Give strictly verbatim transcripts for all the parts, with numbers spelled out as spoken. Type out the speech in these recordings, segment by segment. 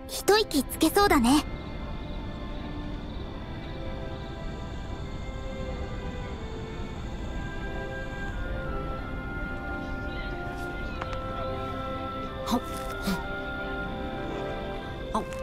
一息つけそうだね。 はっあっ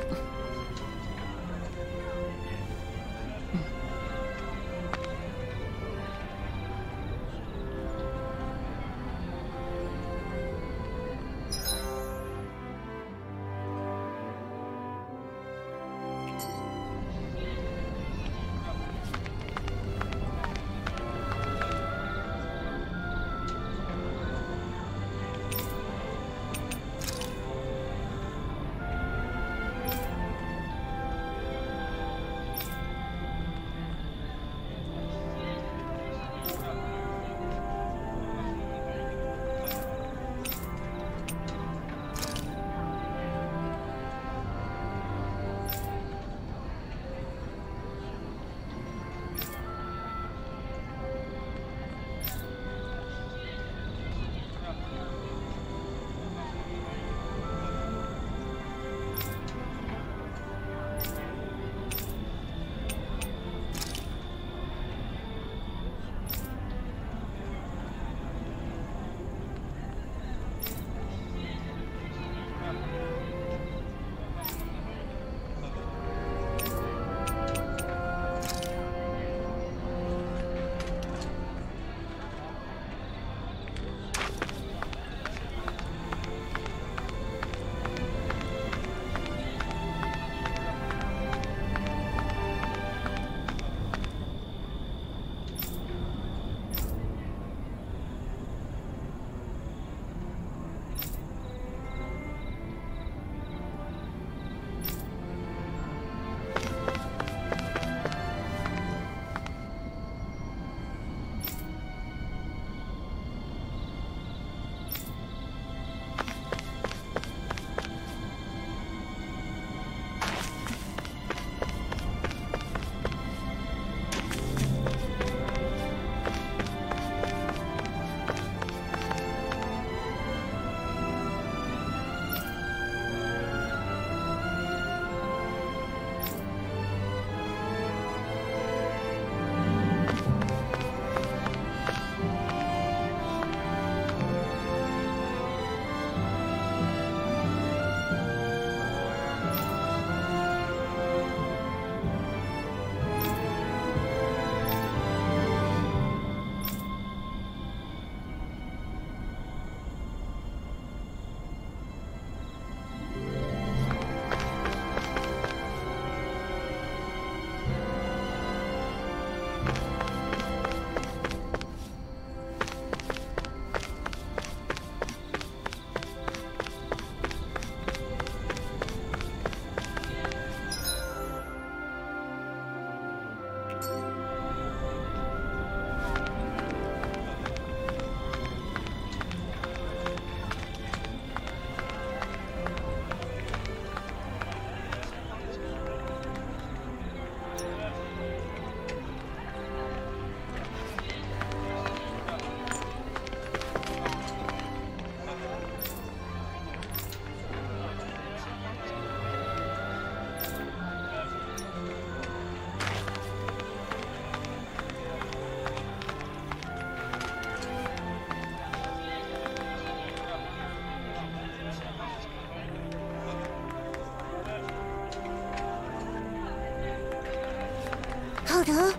ある？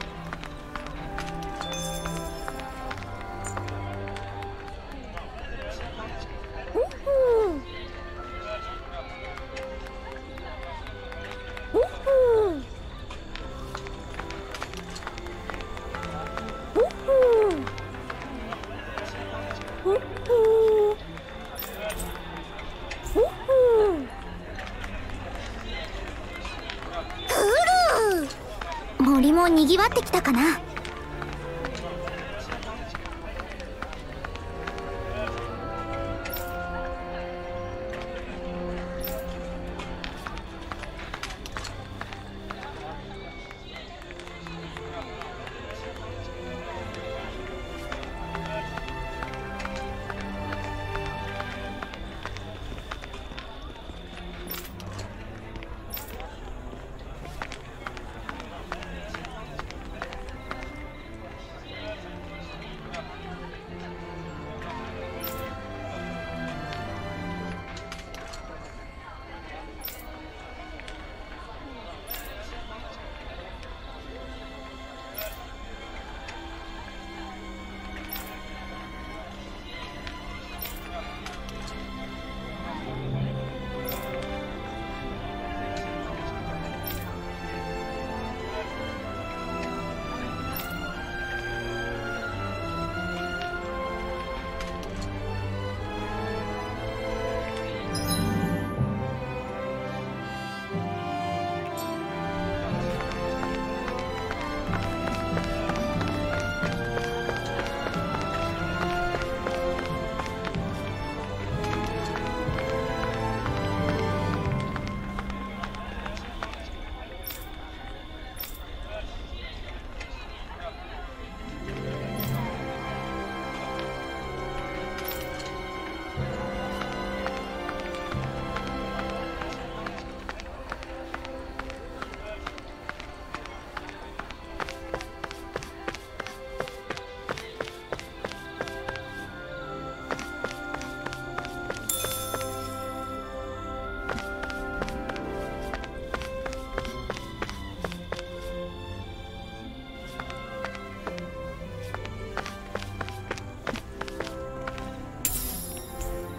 森もにぎわってきたかな。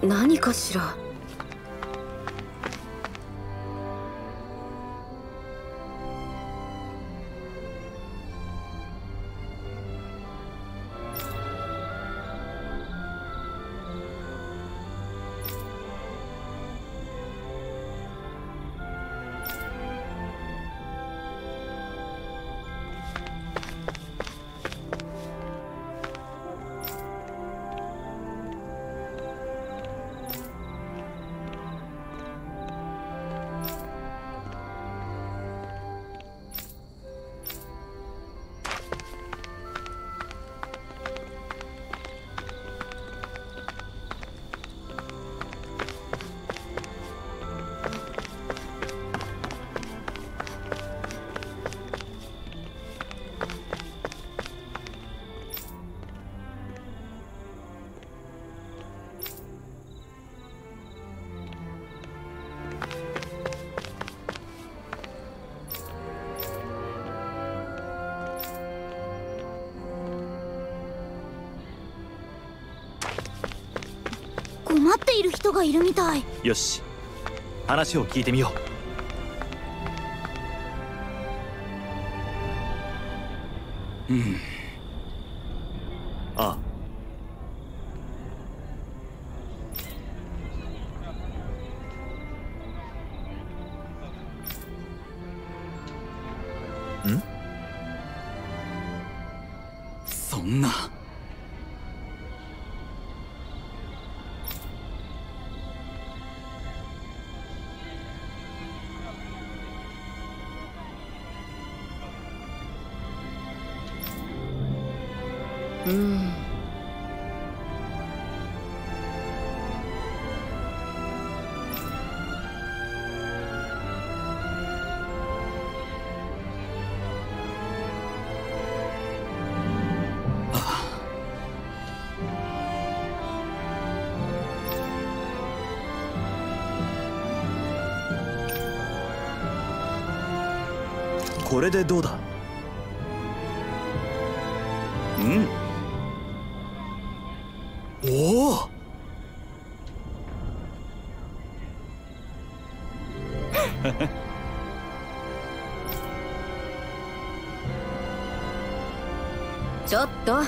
何かしら。 困っている人がいるみたい。 よし、話を聞いてみよう。うん。ああ。ん？そんな。 うん。 これでどうだ？うん。おお。 ちょっと。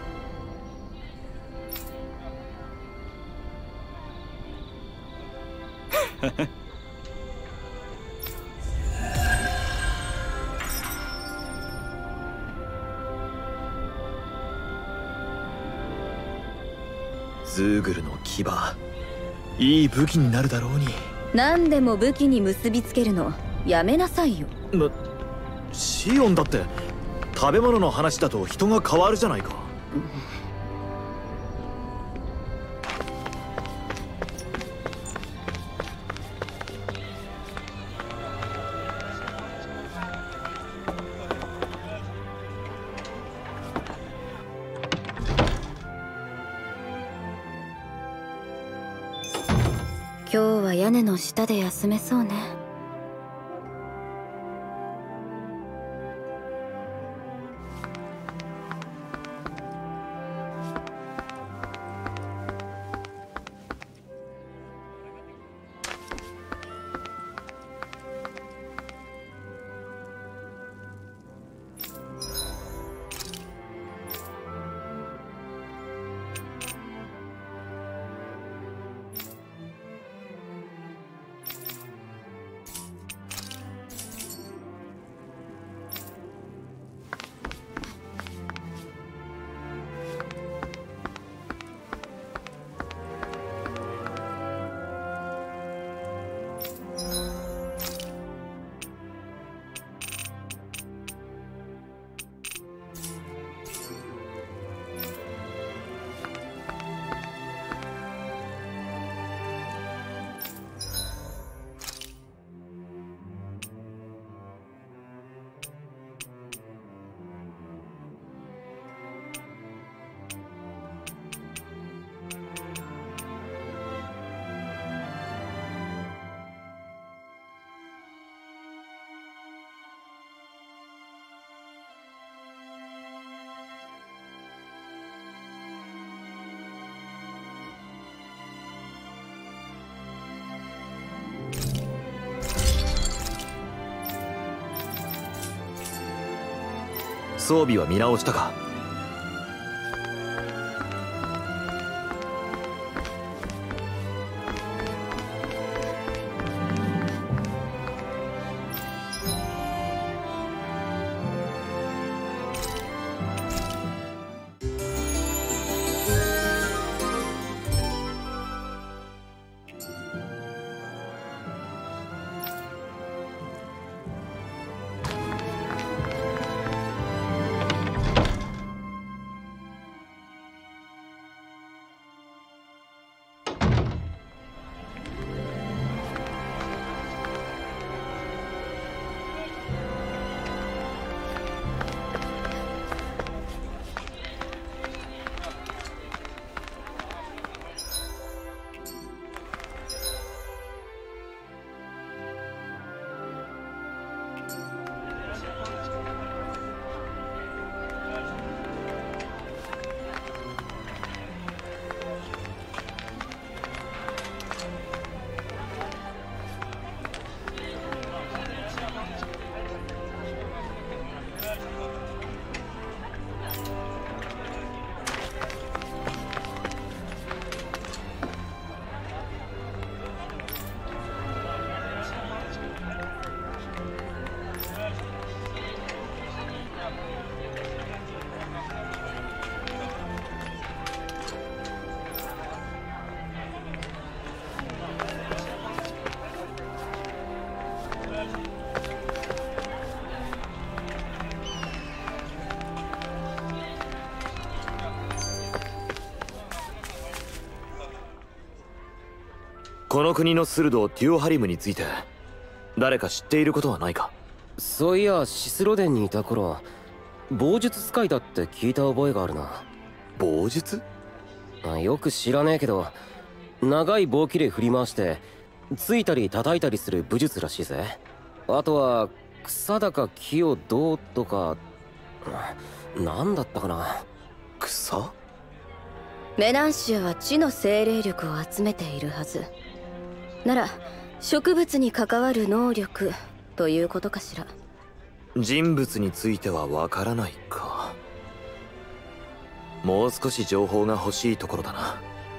ズーグルの牙、いい武器になるだろうに。 何でも武器に結びつけるのやめなさいよ。 な、シオンだって食べ物の話だと人が変わるじゃないか。 今日は屋根の下で休めそうね。 装備は見直したか？この国のスルド・デュオハリムについて誰か知っていることはないか？ そういや、シスロデンにいた頃棒術使いだって聞いた覚えがあるな。 棒術？ あ、よく知らねえけど長い棒切れ振り回してついたり叩いたりする武術らしいぜ。あとは草だか木をどうとかなんだったかな。 草？ メナンシアは地の精霊力を集めているはずなら、植物に関わる能力ということかしら。 人物についてはわからないか。もう少し情報が欲しいところだな。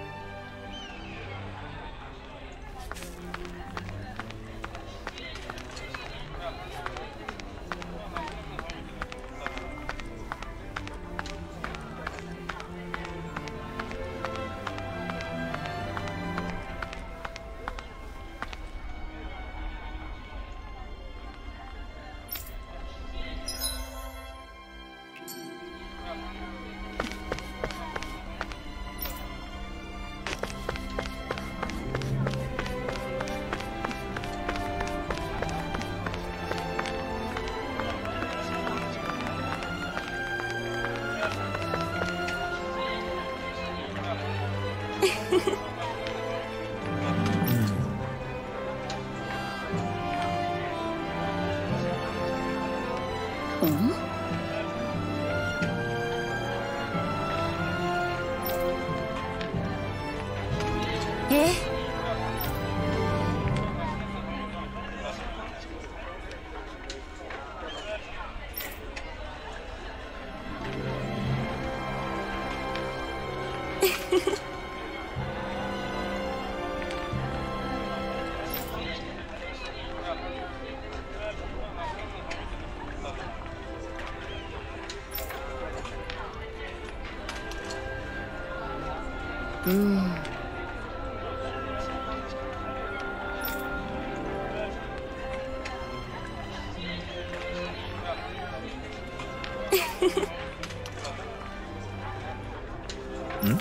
うんん？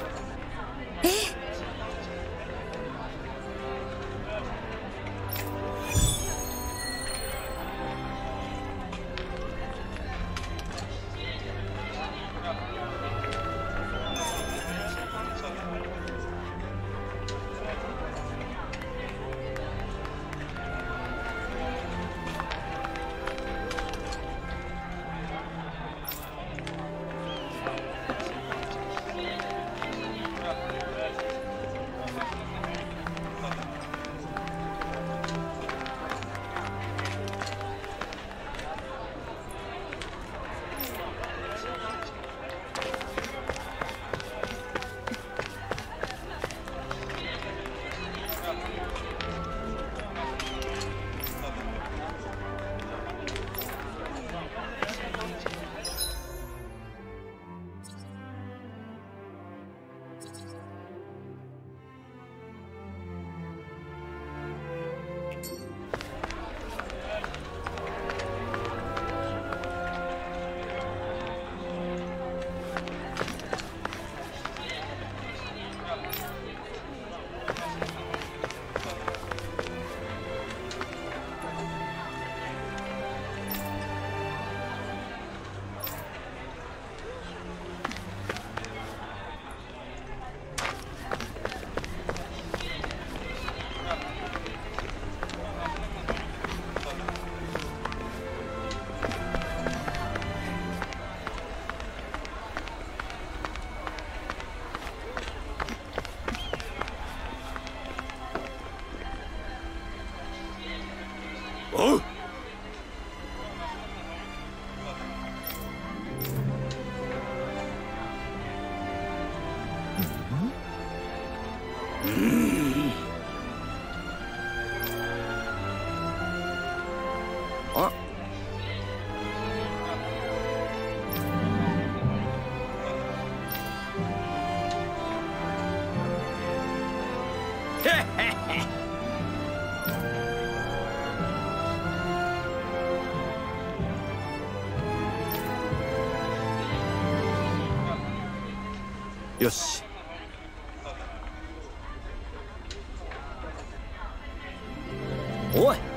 おう。 あ、 よし。 おい。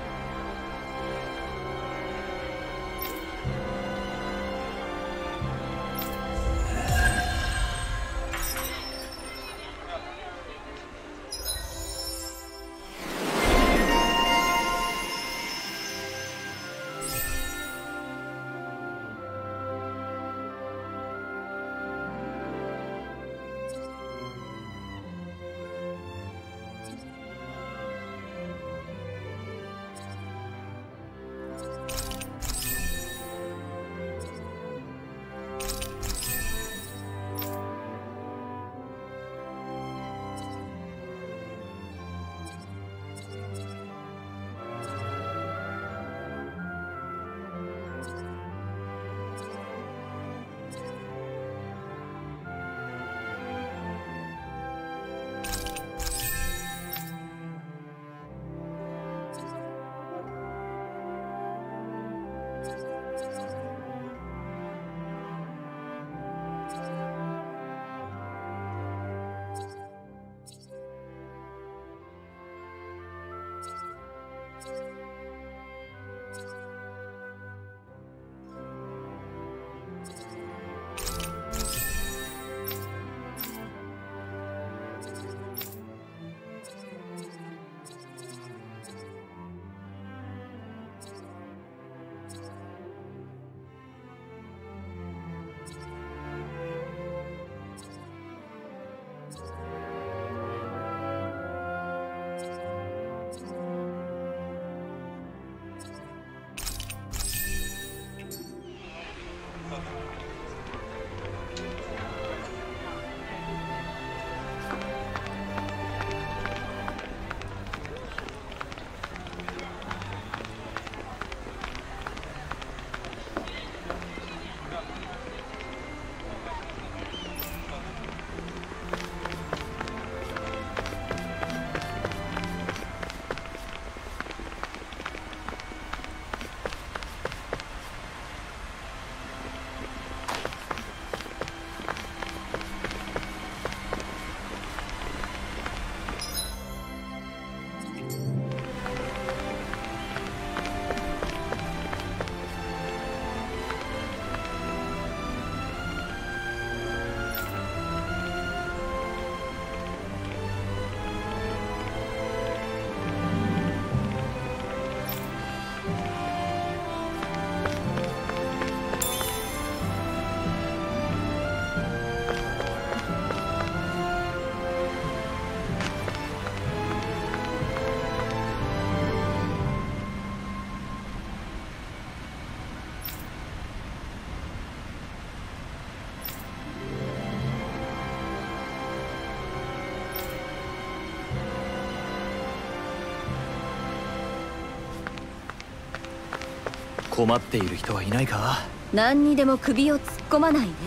困っている人はいないか？ 何にでも首を突っ込まないで。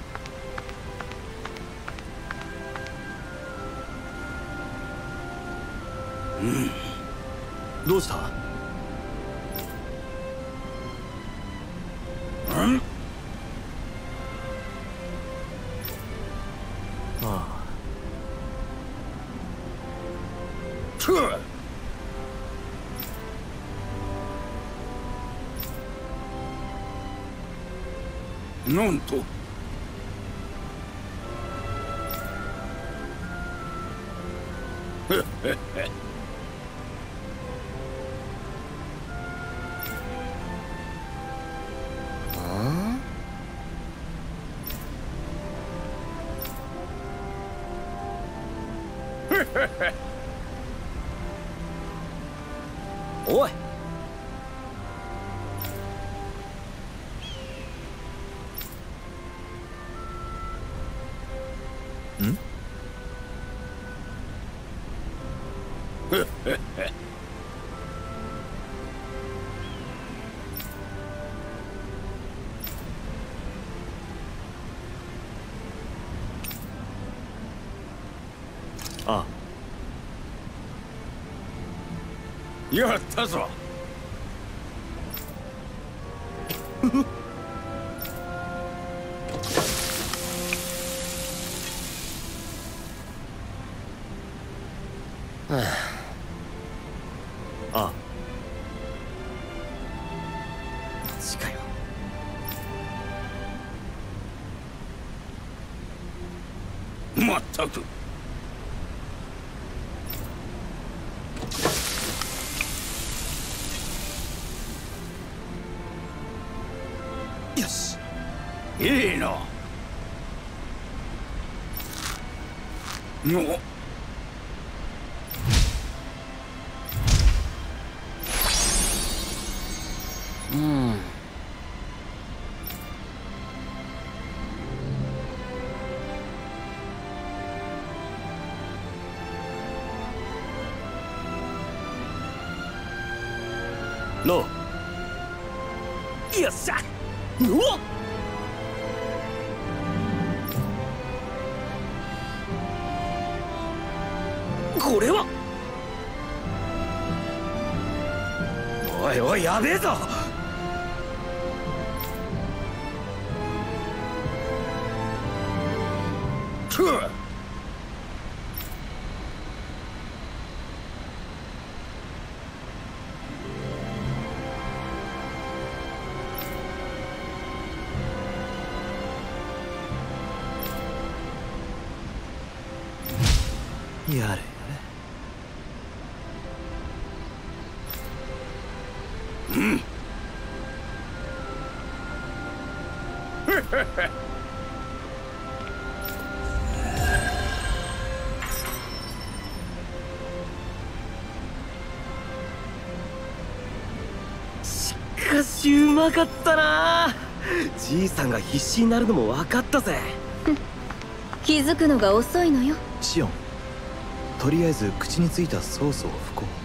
うん。どうした？うん？ああ。ふう。なんと。へっへっへ。 ああ。へっへっへ。 おい。 ああ、やったぞ。 あ近いわ。 まったく。 よし、 いいな。のうん。 ロー。よっしゃ。うわっ。これは。おいおい、やべえぞ。 くっ。 やれやれ。 うん。 しかしうまかったな。じいさんが必死になるのも分かったぜ。 気づくのが遅いのよ。 シオン、とりあえず口についたソースを拭こう。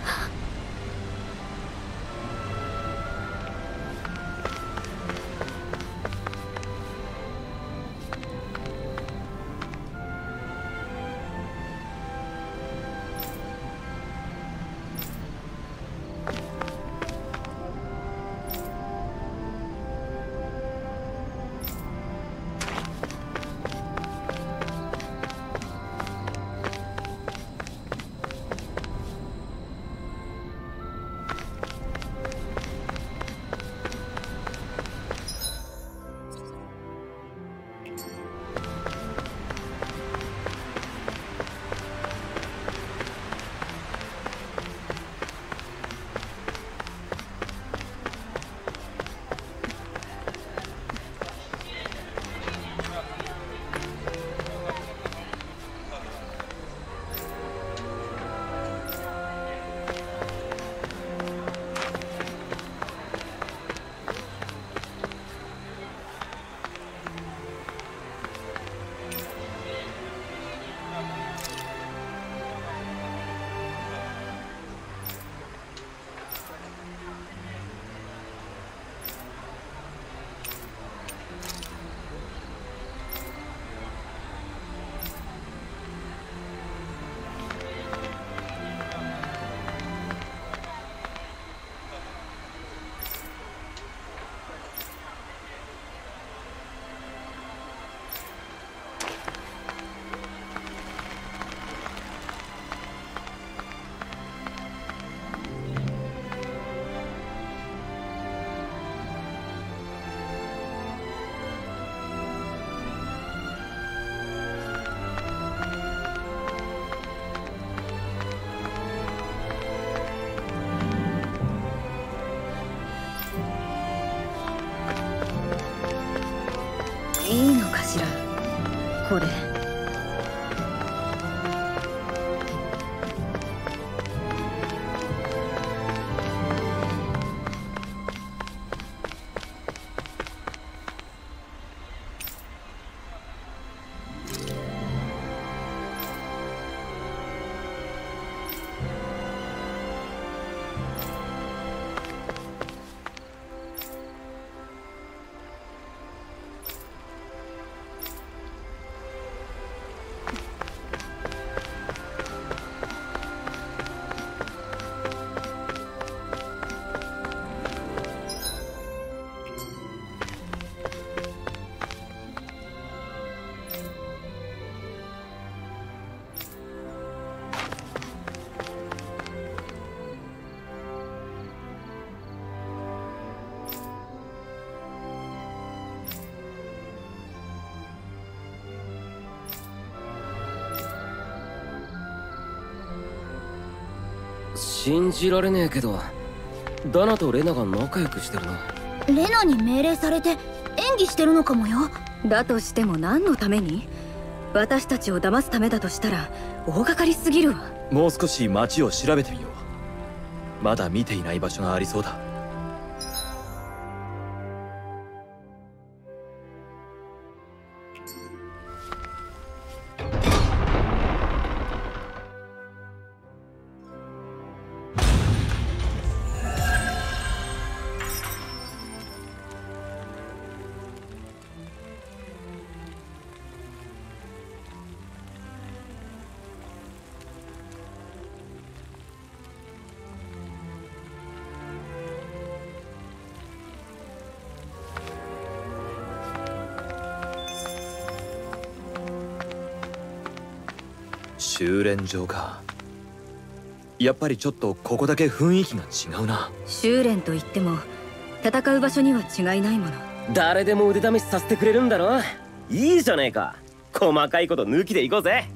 いいのかしらこれ。 信じられねえけどダナとレナが仲良くしてるな。 レナに命令されて演技してるのかもよ。 だとしても何のために？私たちを騙すためだとしたら大掛かりすぎるわ。 もう少し街を調べてみよう。まだ見ていない場所がありそうだ。修練場か。やっぱりちょっとここだけ雰囲気が違うな。 修練といっても戦う場所には違いないもの。 誰でも腕試しさせてくれるんだろ。いいじゃねえか。細かいこと抜きでいこうぜ。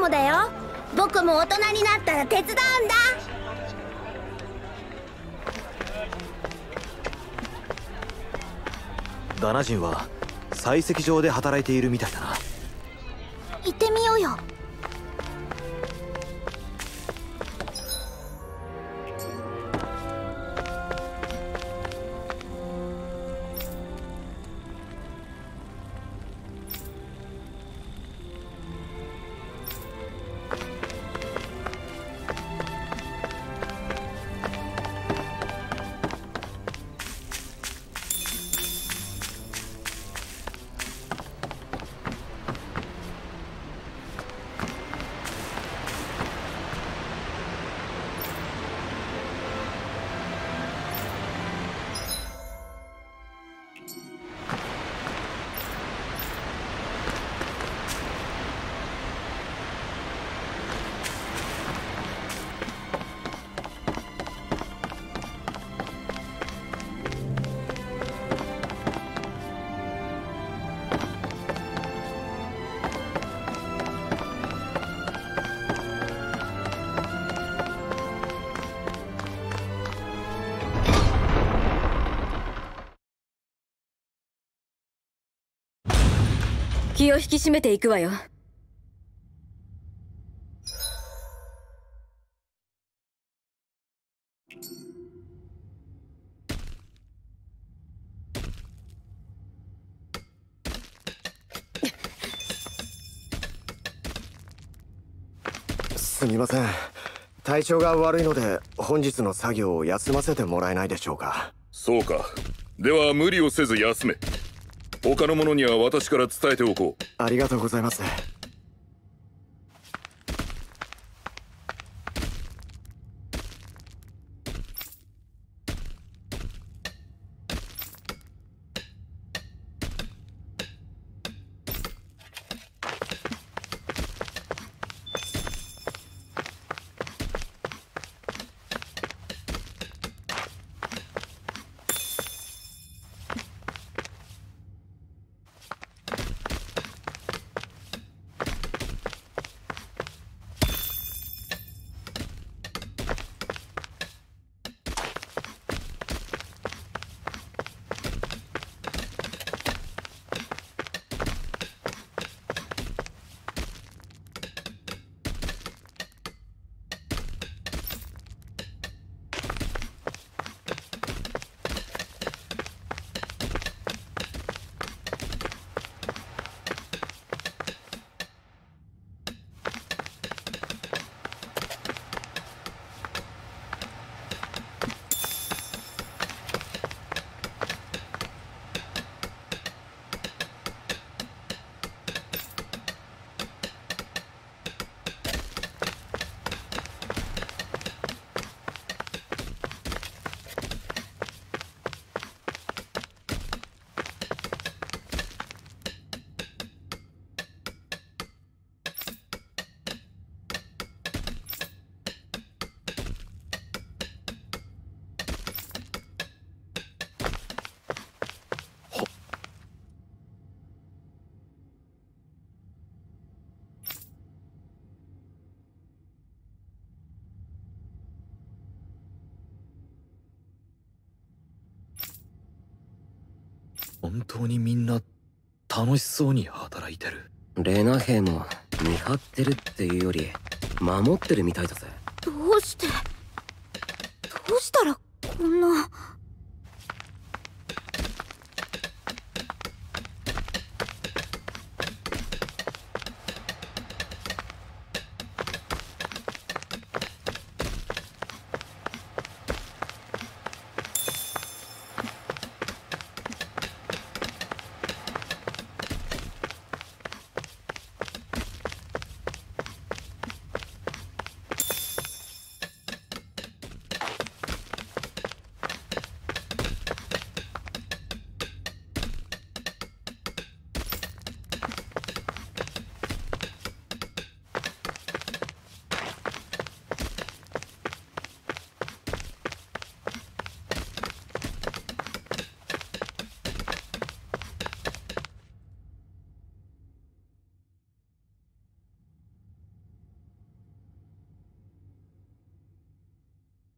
もだよ。僕も大人になったら手伝うんだ。 ダナ人は採石場で働いているみたいだな。 行ってみようよ。 気を引き締めていくわよ。 すみません、体調が悪いので本日の作業を休ませてもらえないでしょうか。 そうか。では無理をせず休め。他の者には私から伝えておこう。 ありがとうございます。 本当にみんな楽しそうに働いてる。 レナ兵も見張ってるっていうより守ってるみたいだぜ。 どうしてどうしたらこんな。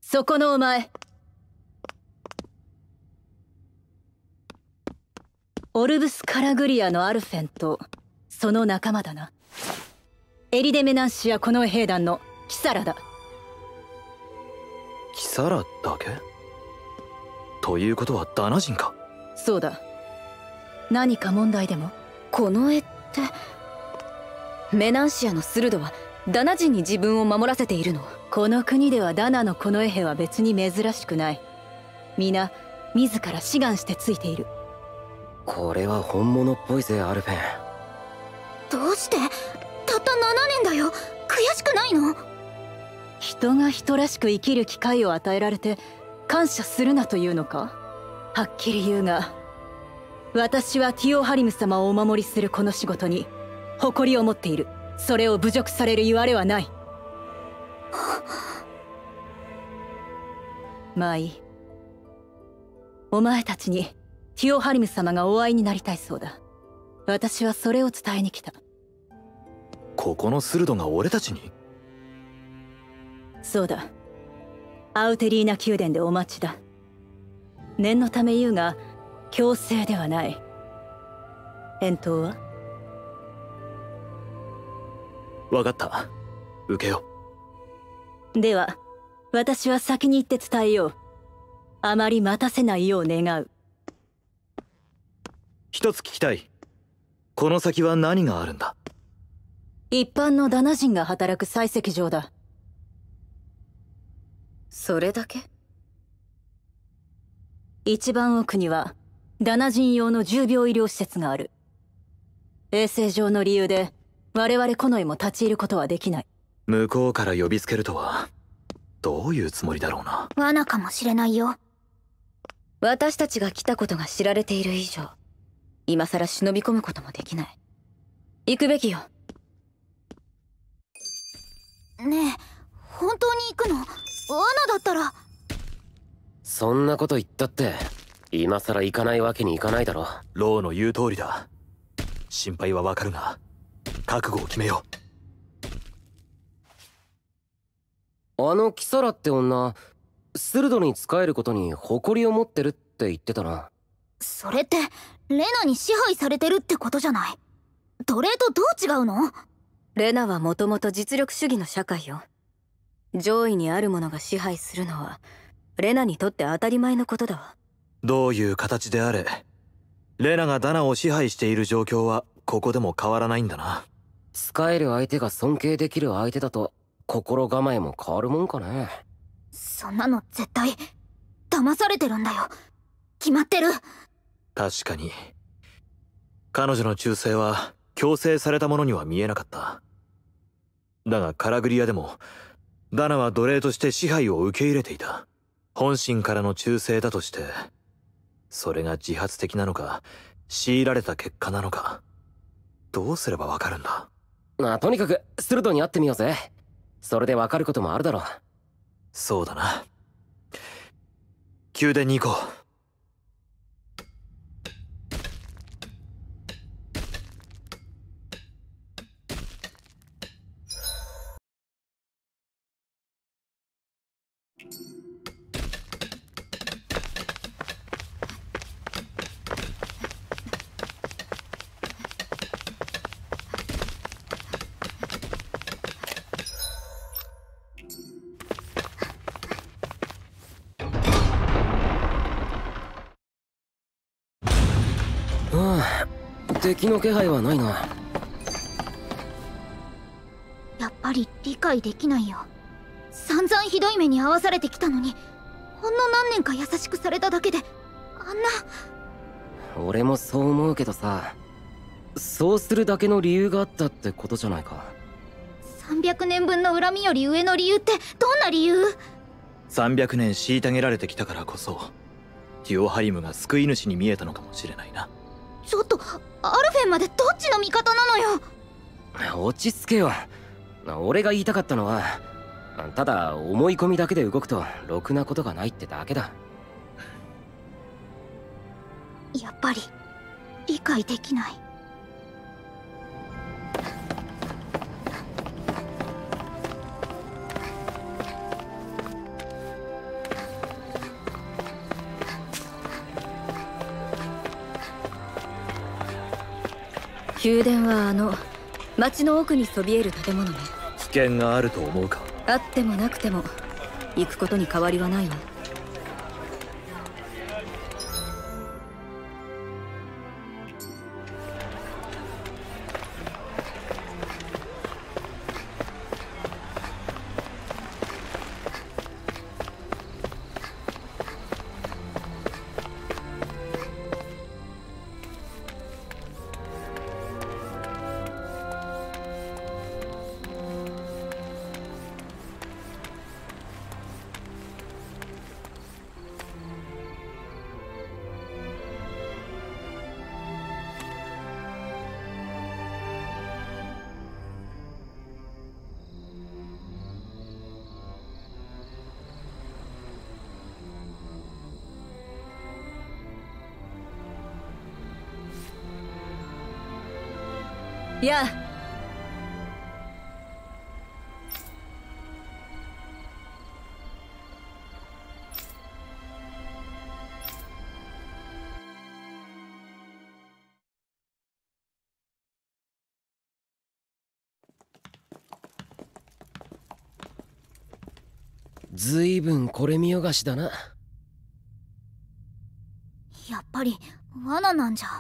そこのお前。オルブス・カラグリアのアルフェンとその仲間だな。エリデ・メナンシア近衛兵団のキサラだ。 キサラだけということはダナ人か。 そうだ。何か問題でも？ 近衛ってメナンシアのスルドはダナ人に自分を守らせているの？ この国ではダナの近衛兵は別に珍しくない。皆自ら志願してついている。 これは本物っぽいぜアルフェン。 どうしてたったななねんだよ。悔しくないの？ 人が人らしく生きる機会を与えられて感謝するなというのか？はっきり言うが、私はティオハリム様をお守りするこの仕事に誇りを持っている。それを侮辱される言われはない。まあいい。お前たちにティオハリム様がお会いになりたいそうだ。私はそれを伝えに来た。 ここのスルドが俺たちに？ そうだ。アウテリーナ宮殿でお待ちだ。念のため言うが強制ではない。返答は？ 分かった。受けよう。では私は先に行って伝えよう。あまり待たせないよう願う。 一つ聞きたい。この先は何があるんだ？ 一般のダナ人が働く採石場だ。 それだけ？ 一番奥にはダナ人用の重病医療施設がある。衛生上の理由で我々近衛も立ち入ることはできない。 向こうから呼びつけるとはどういうつもりだろうな。 罠かもしれないよ。 私たちが来たことが知られている以上今さら忍び込むこともできない。行くべきよ。 ねえ、本当に行くの？罠だったら。 そんなこと言ったって今さら行かないわけにいかないだろ。 ローの言う通りだ。心配はわかるが覚悟を決めよう。あのキサラって女スルドに仕えることに誇りを持ってるって言ってたな。 それってレナに支配されてるってことじゃない？奴隷とどう違うの？ レナはもともと実力主義の社会よ。上位にあるものが支配するのはレナにとって当たり前のことだわ。 どういう形であれレナがダナを支配している状況はここでも変わらないんだな。 使える相手が尊敬できる相手だと心構えも変わるもんかね。 そんなの絶対騙されてるんだよ。決まってる。 確かに彼女の忠誠は強制されたものには見えなかった。だがカラグリアでもダナは奴隷として支配を受け入れていた。本心からの忠誠だとしてそれが自発的なのか強いられた結果なのかどうすればわかるんだ？ まあとにかくスルドに会ってみようぜ。それでわかることもあるだろう。 そうだな。宮殿に行こう。 敵の気配はないな。 やっぱり理解できないよ。散々ひどい目に遭わされてきたのにほんの何年か優しくされただけであんな。 俺もそう思うけどさ、そうするだけの理由があったってことじゃないか。 さんびゃくねんぶんの恨みより上の理由ってどんな理由？ さんびゃくねん虐げられてきたからこそティオハリムが救い主に見えたのかもしれないな。 ちょっとアルフェンまでどっちの味方なのよ。 落ち着けよ。俺が言いたかったのはただ思い込みだけで動くとろくなことがないってだけだ。 やっぱり理解できない。 宮殿はあの町の奥にそびえる建物ね。 危険があると思うか？ あってもなくても行くことに変わりはないわ。やあ。 ずいぶんこれ見よがしだな。 やっぱり罠なんじゃ。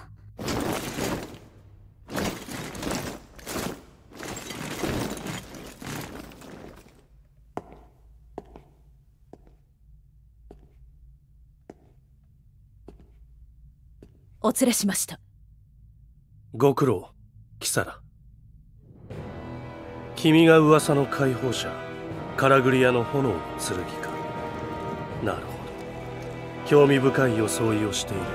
お連れしました。 ご苦労、キサラ。君が噂の解放者、カラグリアの炎の剣か。なるほど。興味深い装いをしている。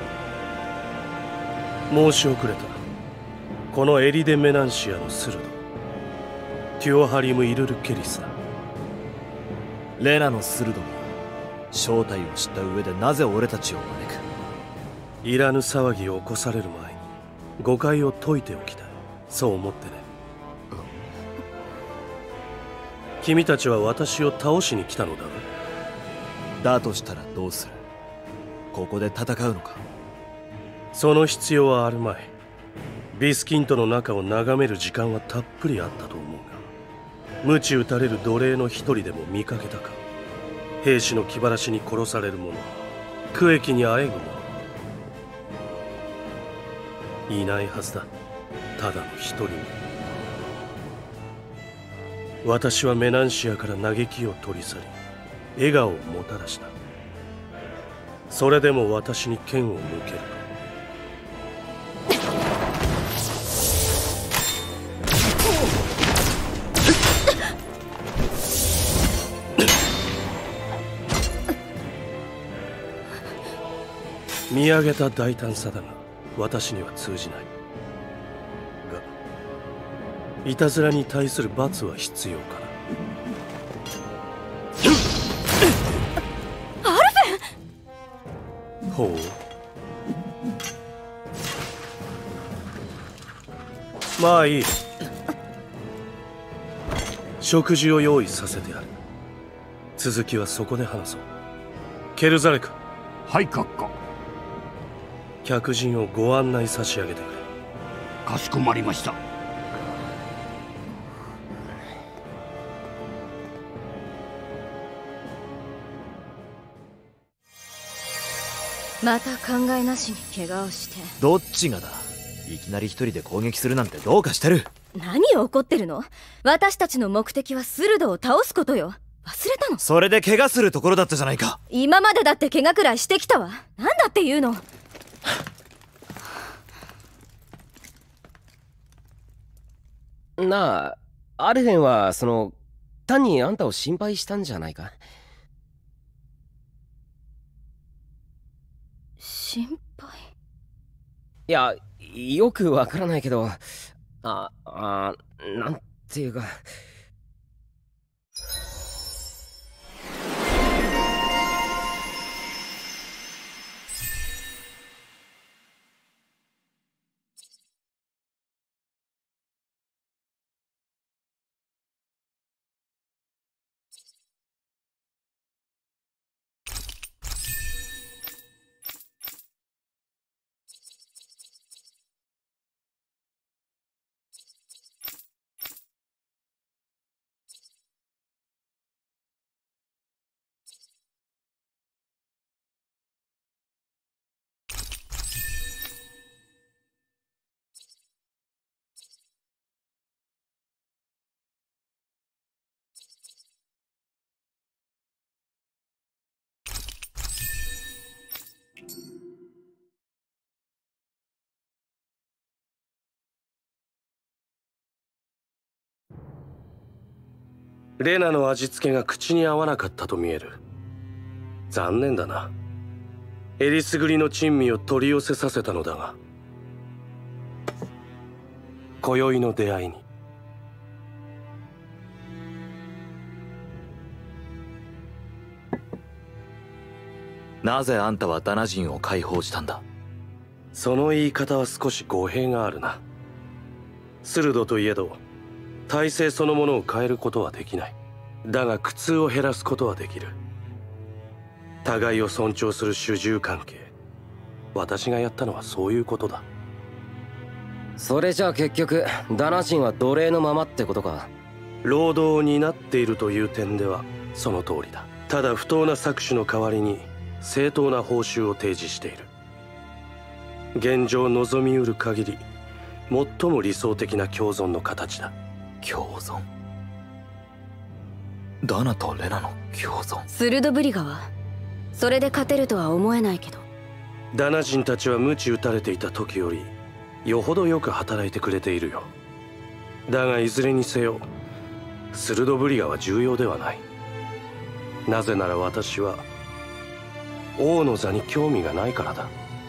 申し遅れた。このエリデ・メナンシアのスルド、テュオハリム・イルル・ケリスだ。 レナのスルドが正体を知った上でなぜ俺たちを招く？ いらぬ騒ぎを起こされる前に誤解を解いておきたい。そう思ってね。君たちは私を倒しに来たのだろう。 だとしたらどうする？ここで戦うのか？ その必要はあるまい。ビスキントの中を眺める時間はたっぷりあったと思うが、鞭打たれる奴隷の一人でも見かけたか？兵士の気晴らしに殺される者、苦役にあえぐ者、いないはずだ。ただの一人も。私はメナンシアから嘆きを取り去り、笑顔をもたらした。それでも私に剣を向けるか？見上げた大胆さだが私には通じない。がいたずらに対する罰は必要かな。 アルフェン！ ほう。まあいい。食事を用意させてやる。続きはそこで話そう。ケルザレク。 はい、閣下。 客人をご案内差し上げてくれ。 かしこまりました。 また考えなしに怪我をして。 どっちがだ？いきなり一人で攻撃するなんてどうかしてる。 何を怒ってるの？私たちの目的はスルドを倒すことよ。忘れたの？ それで怪我するところだったじゃないか。 今までだって怪我くらいしてきたわ。なんだって言うの？ なあ、アルフェンはその単にあんたを心配したんじゃないか？ 心配？ いや、よくわからないけど、ああ、なんていうか。 レナの味付けが口に合わなかったと見える。残念だな。えりすぐりの珍味を取り寄せさせたのだが、今宵の出会いに。 なぜあんたはダナ人を解放したんだ？ その言い方は少し語弊があるな。鋭といえど体制そのものを変えることはできない。だが苦痛を減らすことはできる。互いを尊重する主従関係。私がやったのはそういうことだ。 それじゃあ結局ダナ人は奴隷のままってことか。 労働を担っているという点ではその通りだ。ただ不当な搾取の代わりに正当な報酬を提示している。現状望みうる限り最も理想的な共存の形だ。 共存？ダナとレナの共存？ スルドブリガはそれで勝てるとは思えないけど。 ダナ人たちは鞭打たれていた時よりよほどよく働いてくれているよ。だがいずれにせよスルドブリガは重要ではない。なぜなら私は王の座に興味がないからだ。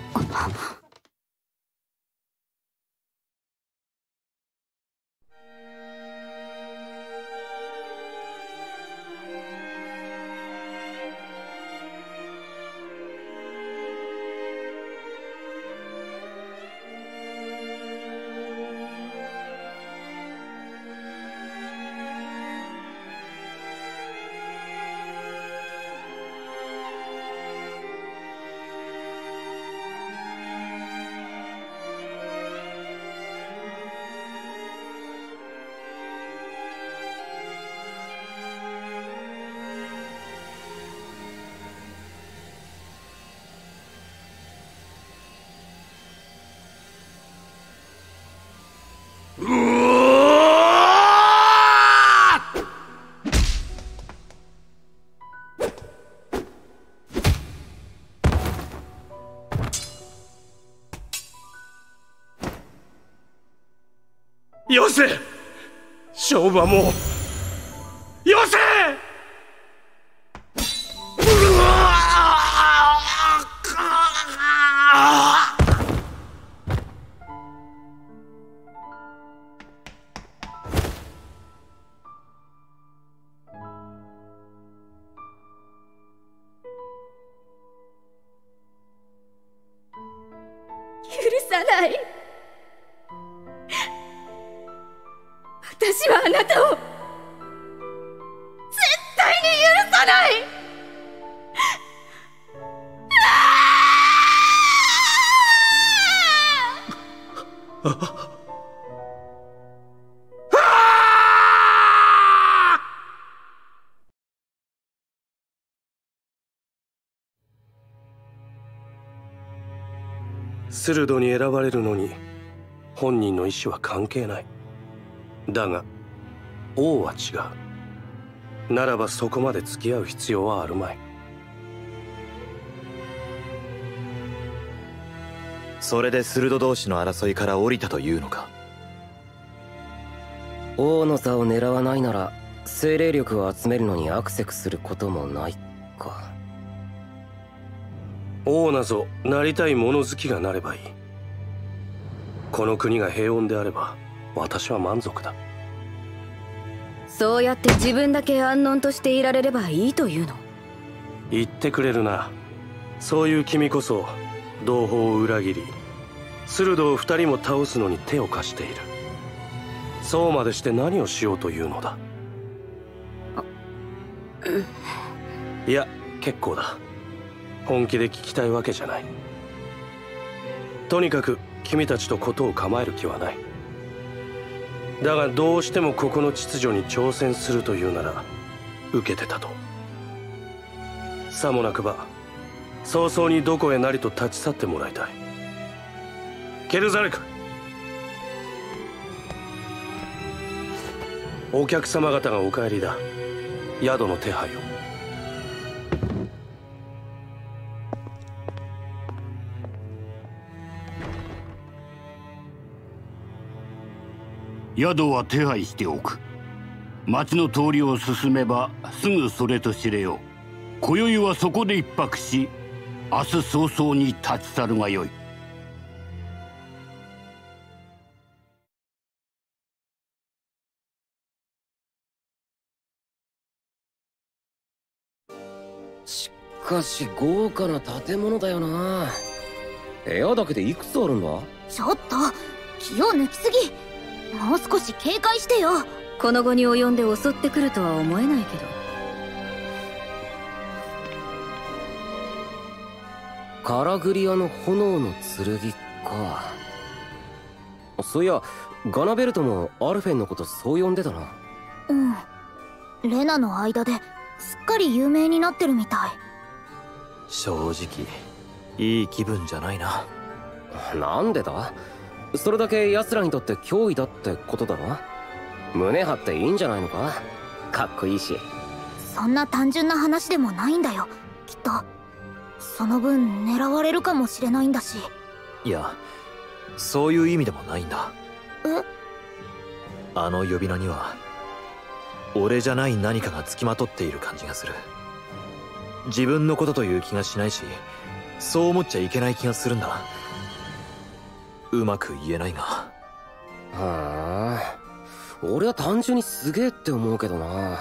よせ！勝負はもうよせ！ 許さない。私はあなたを絶対に許さない。 スルドに選ばれるのに本人の意思は関係ない。だが王は違う。ならばそこまで付き合う必要はあるまい。 それでスルド同士の争いから降りたというのか？ 王の座を狙わないなら精霊力を集めるのにアクセスすることもないか。 王なぞなりたい物好きがなればいい。この国が平穏であれば私は満足だ。 そうやって自分だけ安穏としていられればいいというの？ 言ってくれるな。そういう君こそ同胞を裏切りスルドを二人も倒すのに手を貸している。そうまでして何をしようというのだ？いや結構だ。本気で聞きたいわけじゃない。とにかく君たちと事を構える気はない。だがどうしてもここの秩序に挑戦するというなら受けてたと。さもなくば早々にどこへなりと立ち去ってもらいたい。ケルザレク、お客様方がお帰りだ。宿の手配を。 宿は手配しておく。 町の通りを進めばすぐそれと知れよ。今宵はそこで一泊し、明日早々に立ち去るがよい。 しかし豪華な建物だよな。部屋だけでいくつあるんだ？ ちょっと気を抜きすぎ。もう少し警戒してよ。 この後に及んで襲ってくるとは思えないけど。 カラグリアの炎の剣か。そういやガナベルトもアルフェンのことそう呼んでたな。 うん、レナの間ですっかり有名になってるみたい。 正直いい気分じゃないな。 なんでだ？それだけ奴らにとって脅威だってことだろ。胸張っていいんじゃないのか。かっこいいし。 そんな単純な話でもないんだよきっと。その分狙われるかもしれないんだし。 いやそういう意味でもないんだ。 え？ あの呼び名には俺じゃない何かがつきまとっている感じがする。自分のことという気がしないし、そう思っちゃいけない気がするんだ。うまく言えないが。 はあ、俺は単純にすげえって思うけどな。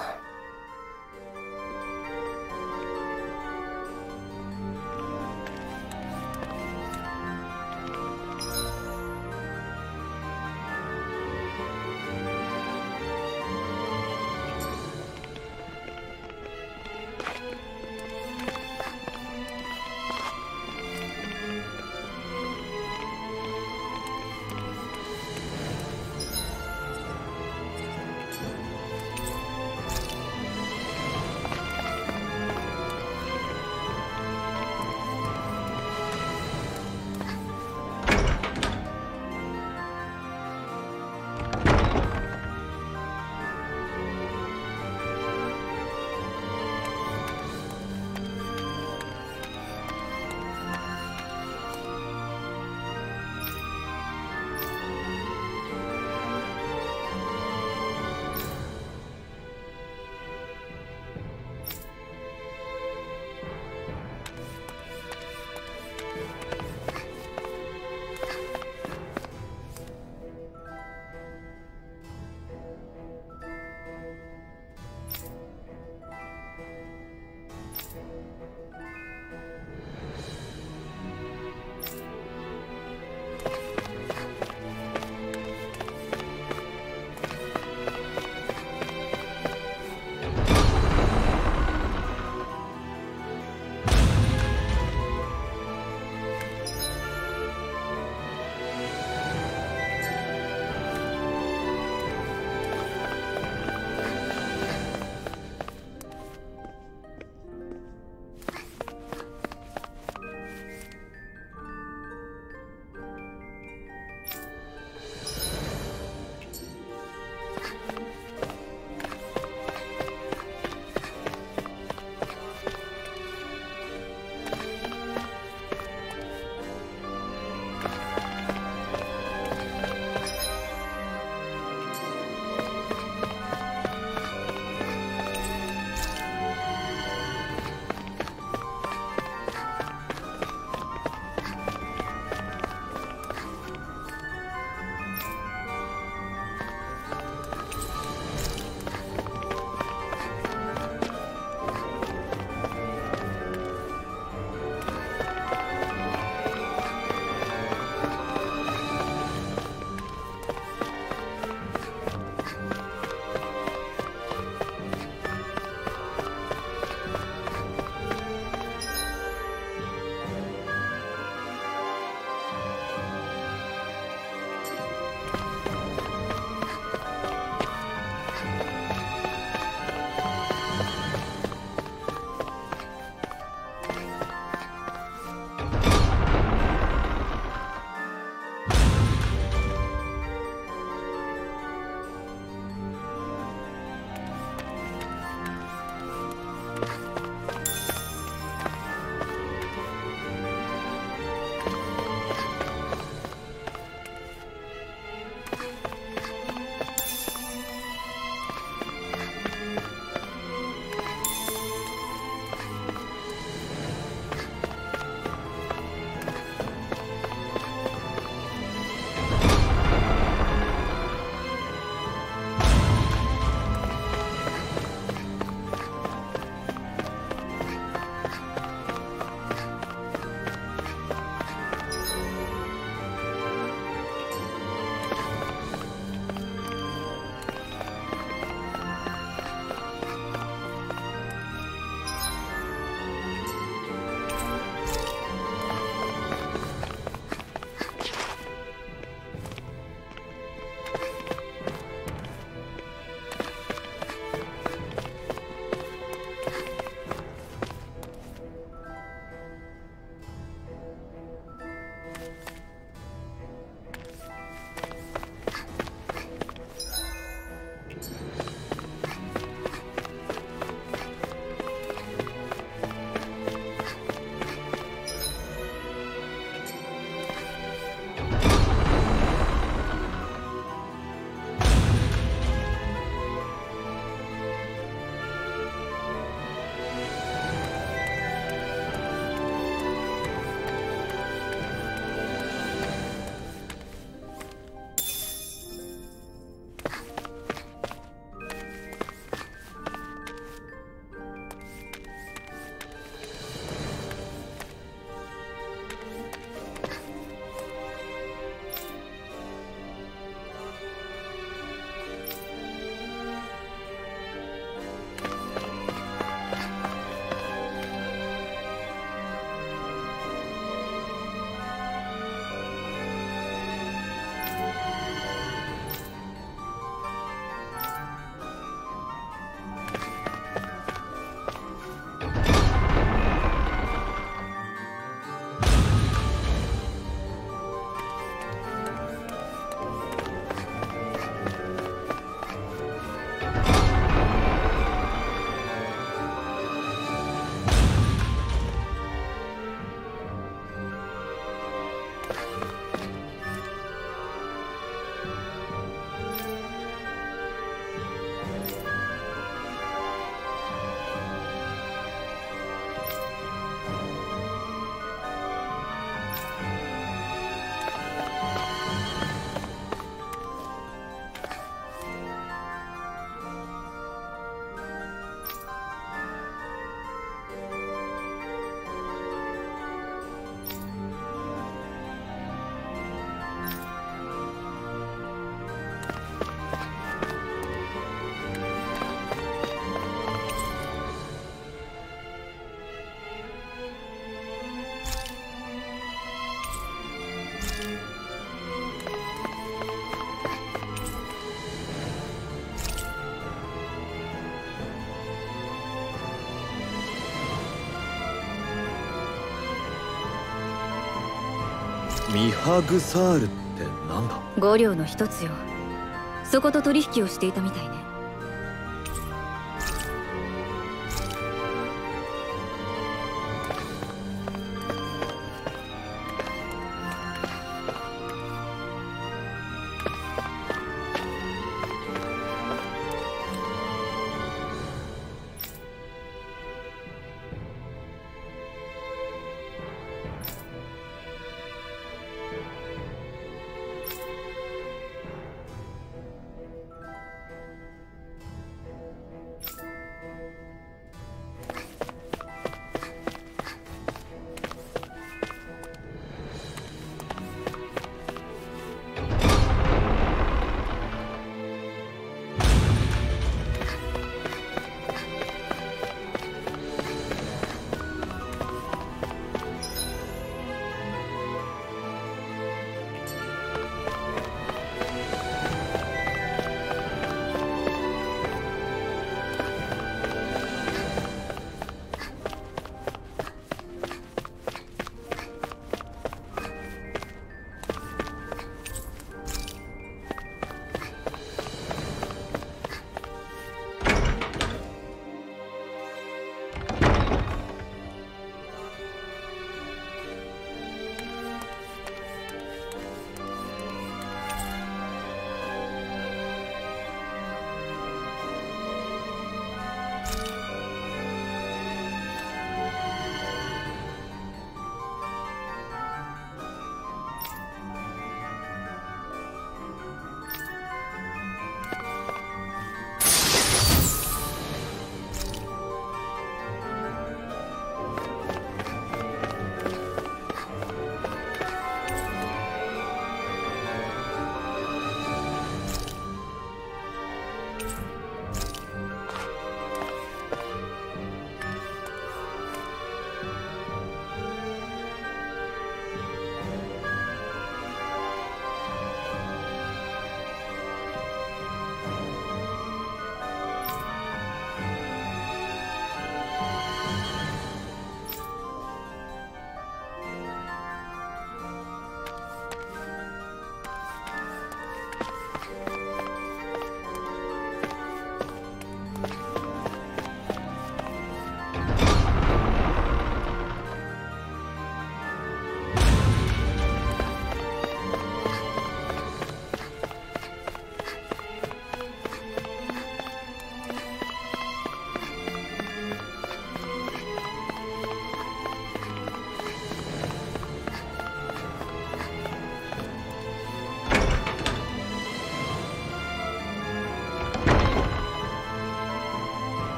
ミハグサールってなんだ？ 五両の一つよ。そこと取引をしていたみたいね。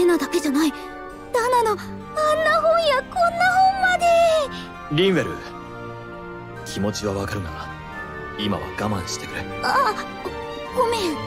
ナだけじゃない。ダナのあんな本やこんな本まで。 リンウェル、気持ちはわかるが今は我慢してくれ。 あ、ごめん。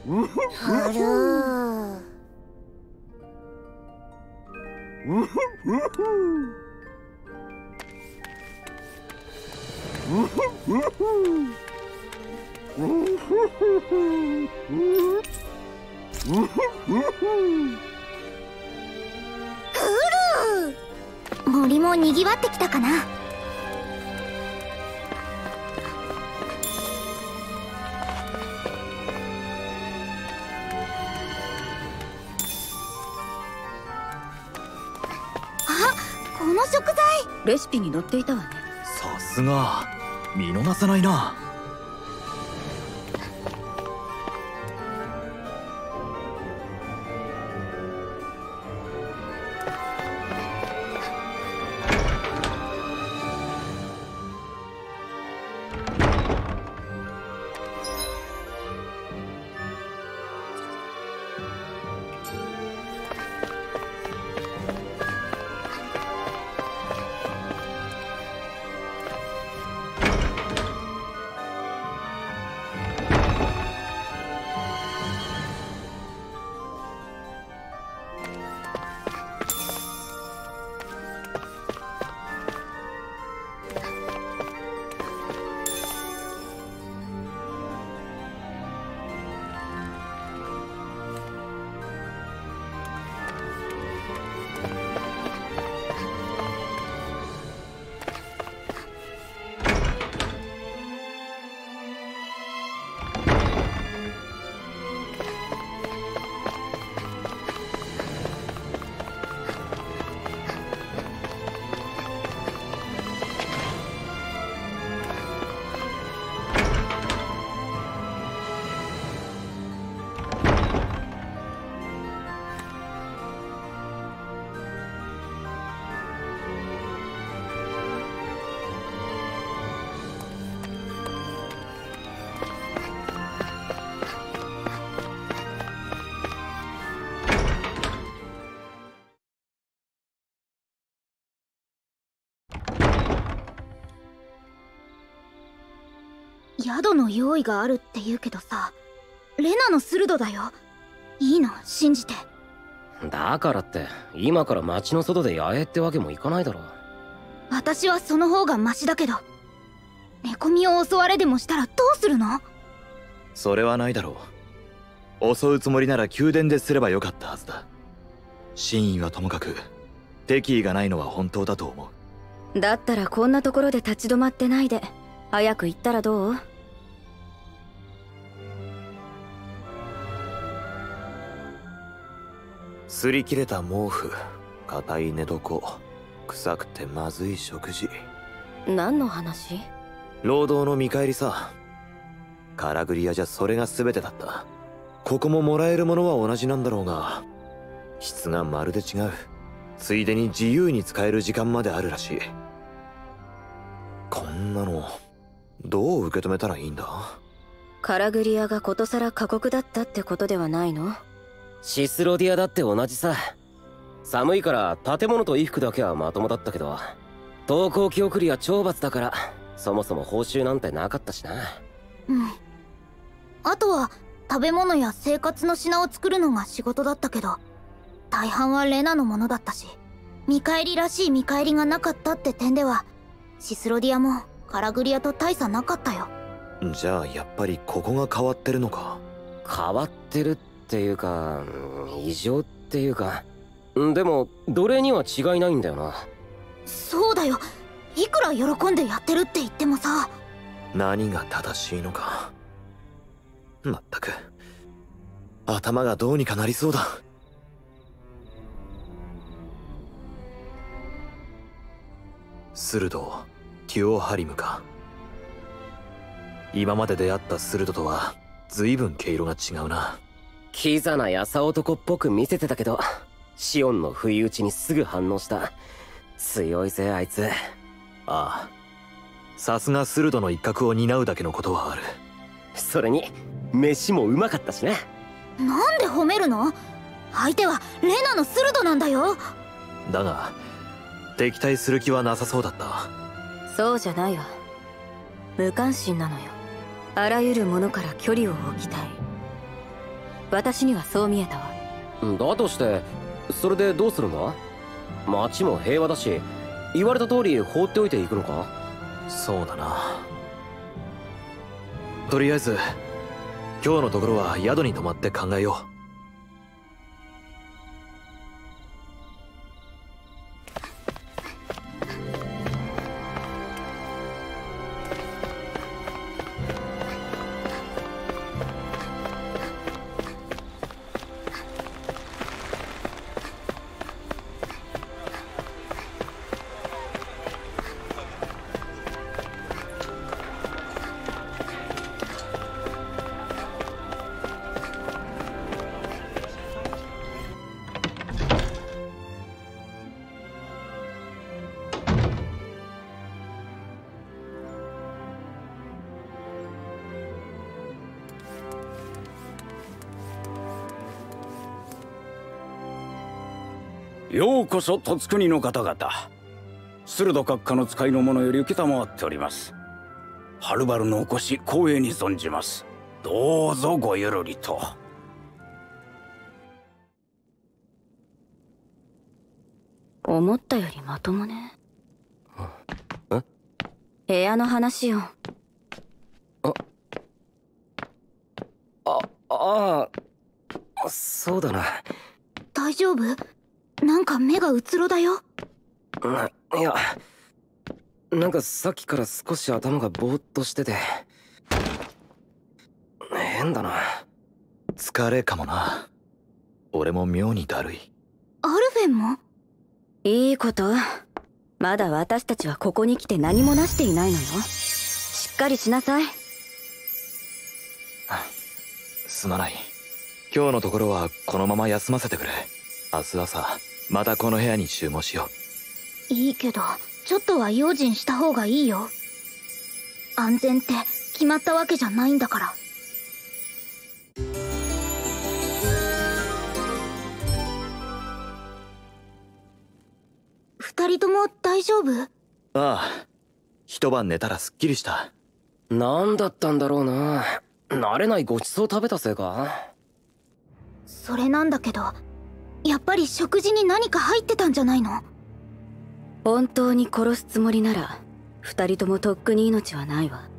ふるー。森もにぎわってきたかな。あ、この食材レシピに載っていたわね。 さすが見逃さないな。 宿の用意があるって言うけどさ、レナの鋭だよ。いいの信じて。 だからって今から街の外で野営ってわけもいかないだろ。 私はその方がマシだけど、寝込みを襲われでもしたらどうするの？ それはないだろう。襲うつもりなら宮殿ですればよかったはずだ。真意はともかく敵意がないのは本当だと思う。だったらこんなところで立ち止まってないで早く行ったらどう？ 擦り切れた毛布、硬い寝床、臭くてまずい食事。 何の話？ 労働の見返りさ。カラグリアじゃそれが全てだった。ここももらえるものは同じなんだろうが、質がまるで違う。ついでに自由に使える時間まであるらしい。こんなのどう受け止めたらいいんだ？ カラグリアがことさら過酷だったってことではないの？ シスロディアだって同じさ。寒いから建物と衣服だけはまともだったけど、登校記送りは懲罰だからそもそも報酬なんてなかったしな。 うん。あとは食べ物や生活の品を作るのが仕事だったけど、大半はレナのものだったし、見返りらしい見返りがなかったって点ではシスロディアもカラグリアと大差なかったよ。 じゃあやっぱりここが変わってるのか？ 変わってるっていうか異常っていうか、でも奴隷には違いないんだよな。 そうだよ。いくら喜んでやってるって言ってもさ。 何が正しいのか。まったく頭がどうにかなりそうだ。スルド、テュオハリムか。今まで出会ったスルドとは随分毛色が違うな。 キザな優男っぽく見せてたけど、シオンの不意打ちにすぐ反応した。強いぜあいつ。 ああ、さすがスルドの一角を担うだけのことはある。 それに飯もうまかったしね。 なんで褒めるの？相手はレナのスルドなんだよ。 だが敵対する気はなさそうだった。 そうじゃないわ。無関心なのよ。あらゆるものから距離を置きたい。 私にはそう見えたわ。 だとしてそれでどうするんだ？町も平和だし、言われた通り放っておいていくのか？ そうだな。とりあえず今日のところは宿に泊まって考えよう。 ようこそ戸津国の方々。駿戸閣下の使いの者より承っております。はるばるのお越し光栄に存じます。どうぞごゆるりと。 思ったよりまともね。 え？ 部屋の話よ。 ああああ、そうだな。 大丈夫？なんか目がうつろだよ。 いや、なんかさっきから少し頭がぼーっとしてて変だな。 疲れかもな。俺も妙にだるい。 アルフェンも？ いいこと。まだ私たちはここに来て何もなしていないのよ。しっかりしなさい。 すまない。今日のところはこのまま休ませてくれ。明日朝またこの部屋に集合しよう。いいけどちょっとは用心した方がいいよ。安全って決まったわけじゃないんだから。二人とも大丈夫？ ああ、一晩寝たらすっきりした。 何だったんだろうな。慣れないごちそう食べたせいか？ それなんだけど、やっぱり食事に何か入ってたんじゃないの？ 本当に殺すつもりなら二人ともとっくに命はないわ。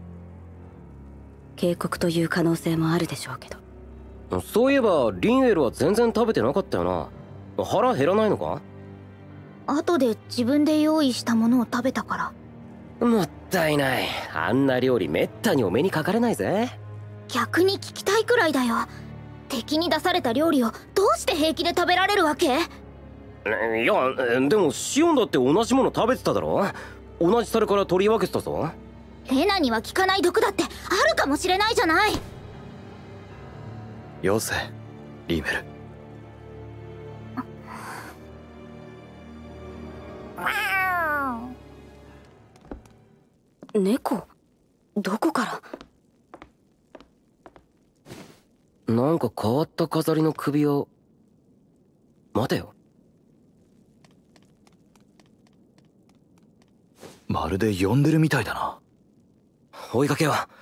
警告という可能性もあるでしょうけど。 そういえばリンウェルは全然食べてなかったよな。腹減らないのか？ 後で自分で用意したものを食べたから。 もったいない。あんな料理めったにお目にかかれないぜ。 逆に聞きたいくらいだよ。敵に出された料理をどうして平気で食べられるわけ？いや、 でもシオンだって同じもの食べてただろ。同じ皿から取り分けてたぞ。 レナには効かない毒だってあるかもしれないじゃない。 よせ、リーメル。 猫？どこから？ なんか変わった飾りの首を。待てよ。 まるで呼んでるみたいだな。 追いかけよう。